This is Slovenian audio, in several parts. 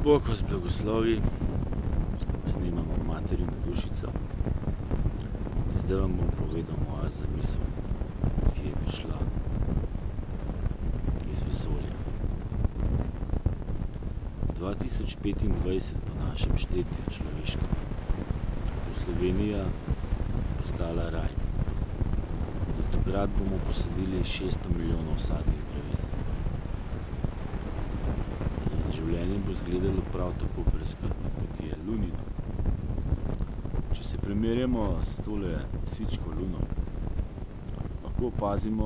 Bog vas blagoslovi, snemamo Materino dušico. Zdaj vam bom povedal mojo zamisel, ki je prišla iz vesolja. 2025 po našem štetju človeškem bo Slovenija postala raj. Do takrat bomo posadili 600 milijonov sadnih dreves. Življenje bo izgledalo prav tako brezskrbno, kot je lunino. Če se primerjamo s tole psičko luno, lahko opazimo,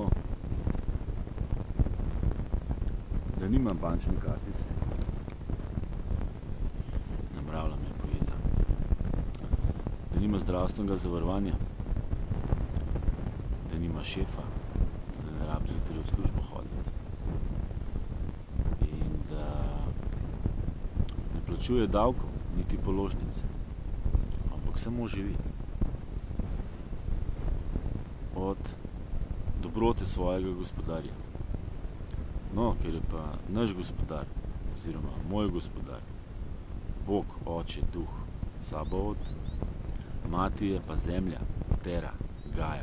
da nima bančne kartice. Namravlja me je pojedla. Da nima zdravstvenega zavarovanja, da nima šefa, da ne rabi zjutraj v službo hoditi. Plačuje davkov, niti položnic, ampak samo živi od dobrote svojega gospodarja. No, ker je pa naš gospodar, oziroma moj gospodar, Bog, Oče, Duh, Sabaot, mati je pa zemlja, Tera, Gaja.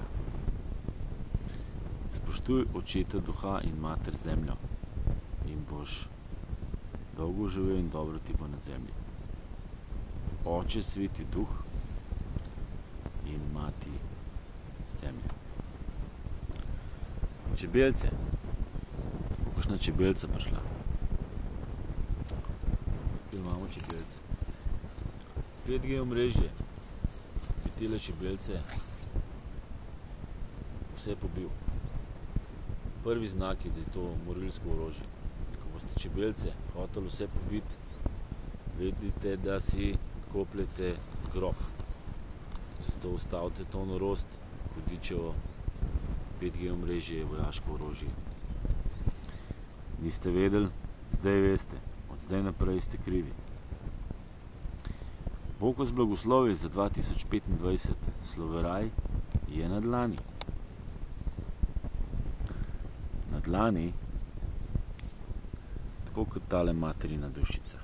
Spoštuj očeta duha in mater zemljo in boš dolgo živel in dobro ti bo na zemlji. Oče, sveti duh in mati zemlja. Čebelce. Kakšna čebelca prišla. Tukaj imamo čebelce. 5G omrežje bi tele čebelce vse pobil. Prvi znak je, da je to morilsko orožje. Boste čebelce hoteli vse pobiti, vedite, da si kopljete grob. Zato ustavite to norost, hudičevo 5G omrežje je vojaško orožje. Niste vedeli, zdaj veste, od zdaj naprej ste krivi. Bog vas blagoslovi za 2025, sloveraj je na dlani. Na dlani, tako kot tale Materina dušica.